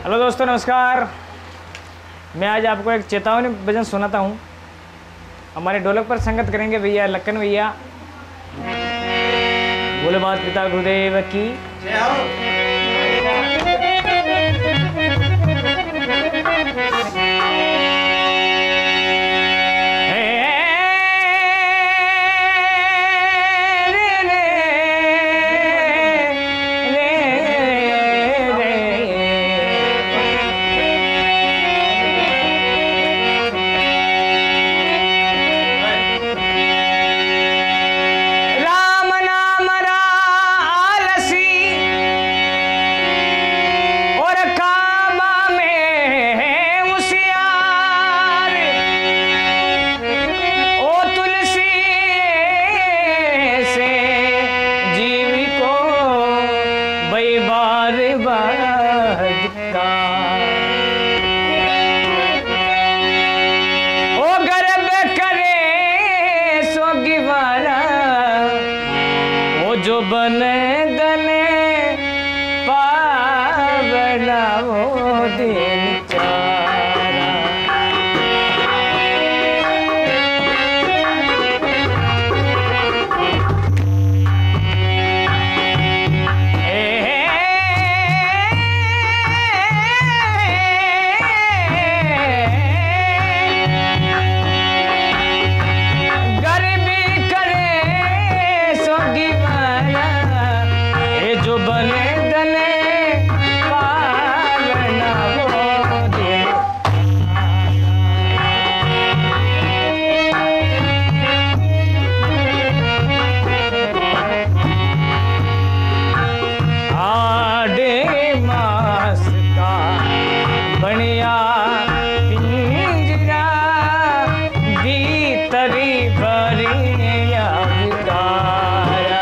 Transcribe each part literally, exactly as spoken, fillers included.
Hello दोस्तों, नमस्कार। मैं आज आपको एक चेतावनी भजन सुनाता हूँ। हमारे ढोलक पर संगत करेंगे भैया लक्कन भैया। बोले मात पिता गुरुदेव की जय हो। जो बने दने पावना वो दिन चारा। गरीबी करे सोगी जो बने दने पावना वो दिन। आडे मास का बनिया पिंजरा भीतरी भरिया विकारा।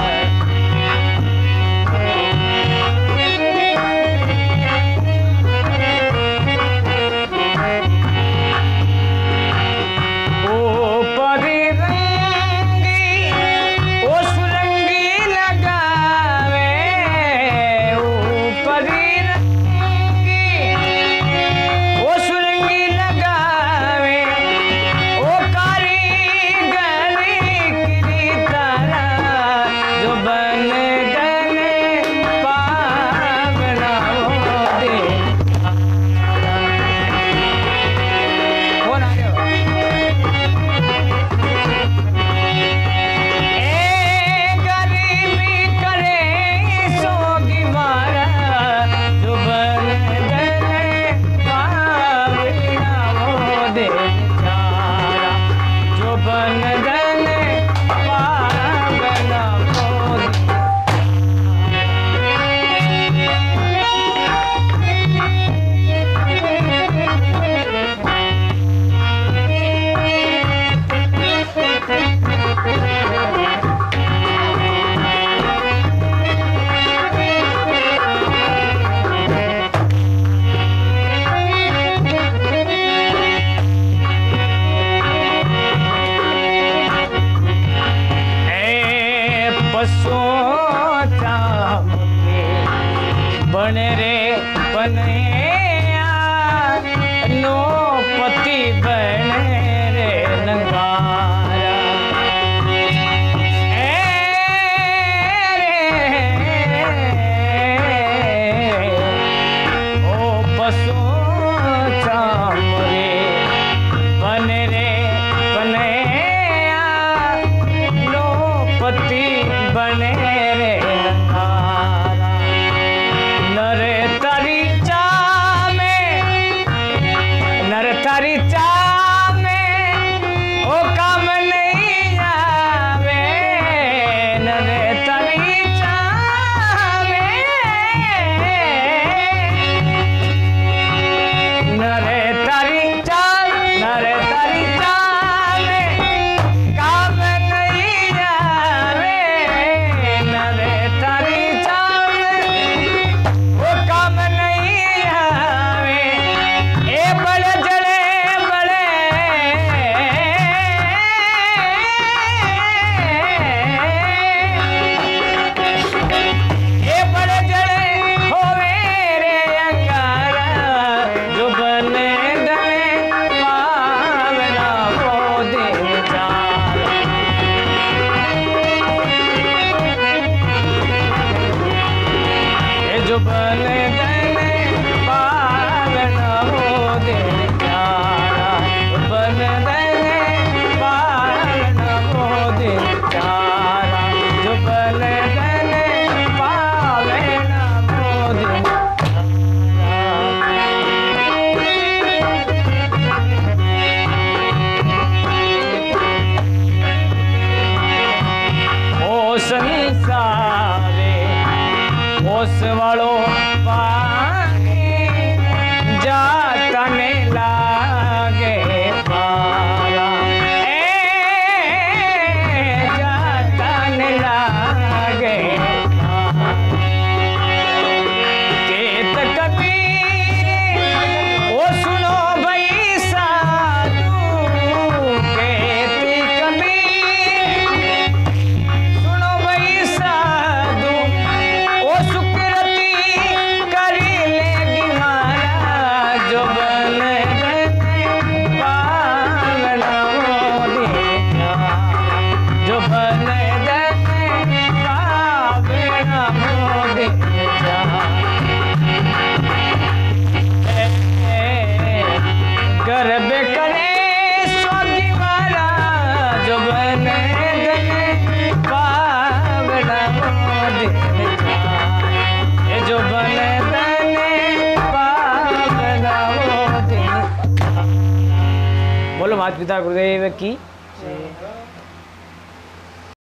बने रे बने नो पति बने रे नंगारा। ओ पशु चामरे बने रे बने नो पति बने रे नरे तारी चा में नर तारी चा में ओ काम नहीं आवे। नरे तारी चा में नरे तारी चा नरे तारी चा में काम नहीं आवे। होश वालो पानी जाता ने लागे पारा, ए जाता ने लागे केत कबीर ओ सुनो भई साधु, केती कबीर सुनो भई साधु, ओ सुकृति करी लेगी मारा, जो बने पावना मोदी, जो बने पावना मोदी गर्भ करे सोगी मारा, जो बने पावना मोदी, जो बने बने पावना मोदी। बोलो माता पिता गुरुदेव की।